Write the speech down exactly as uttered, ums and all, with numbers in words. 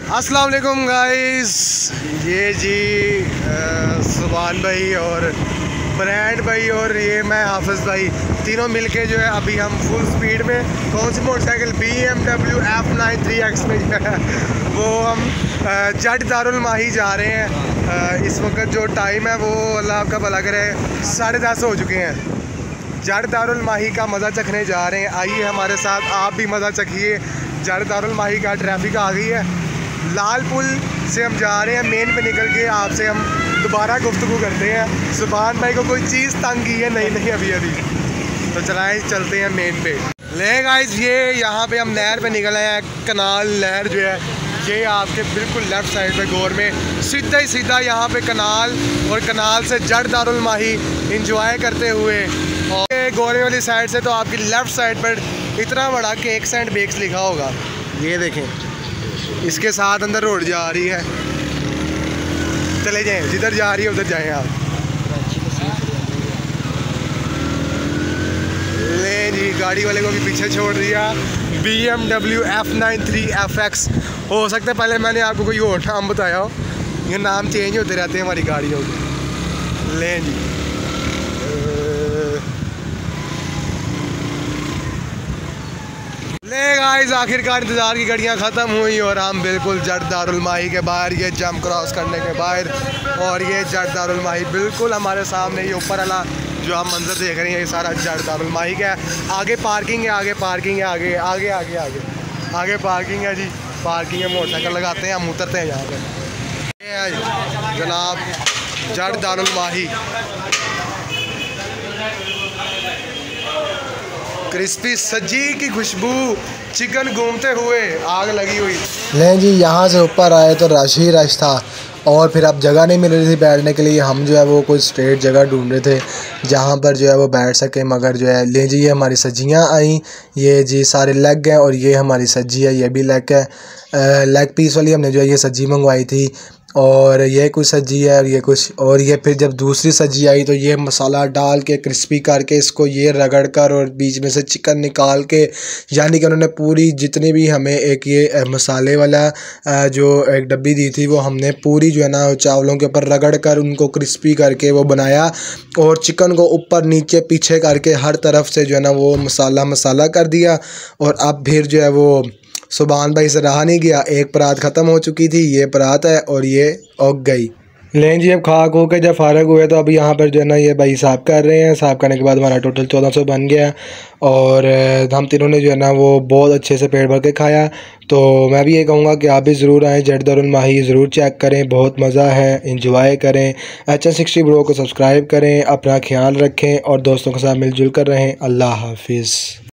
अस्सलाम वालेकुम गाइस, ये जी सुभान भाई और ब्रांड भाई और ये मैं हाफिज़ भाई तीनों मिलके जो है अभी हम फुल स्पीड में कौन सी motorcycle B M W F nine three X में जो है वो हम जट दारुल माही जा रहे हैं। इस वक्त जो टाइम है वो अल्लाह आपका भला करे साढ़े दस हो चुके हैं। जट दारुल माही का मज़ा चखने जा रहे हैं। आइए हमारे साथ आप भी मज़ा चखिए। जट दारुल माही का ट्रैफिक आ गई है। लाल पुल से हम जा रहे हैं, मेन पे निकल के आपसे हम दोबारा गुफ्तगू करते हैं। सुभान भाई को कोई चीज़ तंग की है नहीं नहीं अभी अभी तो चलाएं, चलते हैं मेन पे। ले गाइस, ये यहाँ पे हम नहर पे निकले हैं। कनाल नहर जो है ये आपके बिल्कुल लेफ़्ट साइड पे गौर में सीधा ही सीधा यहाँ पे कनाल, और कनाल से जट दारुल माही इंजॉय करते हुए। और गोरे वाली साइड से तो आपकी लेफ़्ट साइड पर इतना बड़ा केक एंड बेक्स लिखा होगा, ये देखें। इसके साथ अंदर रोड जा रही है, चले जाएं, जिधर जा रही है उधर जाएं आप। ले जी, गाड़ी वाले को भी पीछे छोड़ दिया। B M W F nine three F X. हो सकता है पहले मैंने आपको कोई और नाम बताया हो, ये नाम चेंज होते रहते हैं हमारी गाड़ियों के। ले जी, ले गाइस, आखिरकार इंतज़ार की घड़ियाँ ख़त्म हुई और हम बिल्कुल जट दारुल माही के बाहर, ये जंप क्रॉस करने के बाहर, और ये जट दारुल माही बिल्कुल हमारे सामने। ये ऊपर वाला जो हम मंजर देख रहे हैं ये सारा जट दारुल माही का है। आगे पार्किंग है, आगे पार्किंग है, आगे आगे आगे आगे आगे पार्किंग है जी, पार्किंग है। मोटरसाइकिल लगाते हैं, हम उतरते हैं यहाँ पर। ये है जनाब जट दारुल माही। क्रिस्पी सब्जी की खुशबू, चिकन घूमते हुए, आग लगी हुई। नहीं जी, यहाँ से ऊपर आए तो रश ही रश था, और फिर अब जगह नहीं मिल रही थी बैठने के लिए। हम जो है वो कोई स्ट्रेट जगह ढूंढ रहे थे जहाँ पर जो है वो बैठ सके, मगर जो है ले जी ये हमारी सब्जियाँ आई। ये जी सारे लेग हैं और ये हमारी सब्जी है, ये भी लेग है। लेग पीस वाली हमने जो है ये सब्जी मंगवाई थी, और ये कुछ सब्जी है और ये कुछ, और ये फिर जब दूसरी सब्जी आई तो ये मसाला डाल के क्रिस्पी करके इसको ये रगड़ कर और बीच में से चिकन निकाल के, यानी कि उन्होंने पूरी जितनी भी हमें एक ये मसाले वाला जो एक डब्बी दी थी वो हमने पूरी जो है ना चावलों के ऊपर रगड़ कर उनको क्रिस्पी करके वो बनाया, और चिकन को ऊपर नीचे पीछे करके हर तरफ से जो है ना वो मसाला मसाला कर दिया। और अब फिर जो है वो सुभान भाई से रहा नहीं गया, एक परात ख़त्म हो चुकी थी, ये परात है और ये उग गई। लें जी, अब खा खो के जब फारग हुए तो अभी यहाँ पर जो है ना ये भाई साफ़ कर रहे हैं। साफ़ करने के बाद हमारा टोटल चौदह सौ बन गया, और हम तीनों ने जो है ना वो बहुत अच्छे से पेट भर के खाया। तो मैं भी ये कहूँगा कि आप भी ज़रूर आएँ, जट दारुल माही ज़रूर चेक करें, बहुत मज़ा है, इंजॉय करें। एच एन सिक्सटी ब्रो को सब्सक्राइब करें, अपना ख्याल रखें और दोस्तों के साथ मिलजुल कर रहें। अल्लाह हाफिज़।